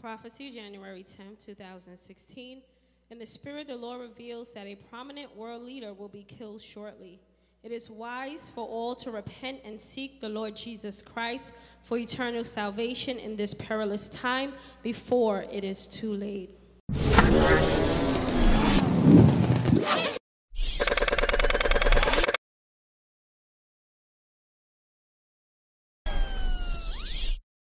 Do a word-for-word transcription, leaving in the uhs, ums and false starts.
Prophecy, January tenth, two thousand sixteen. In the Spirit, the Lord reveals that a prominent world leader will be killed shortly. It is wise for all to repent and seek the Lord Jesus Christ for eternal salvation in this perilous time before it is too late.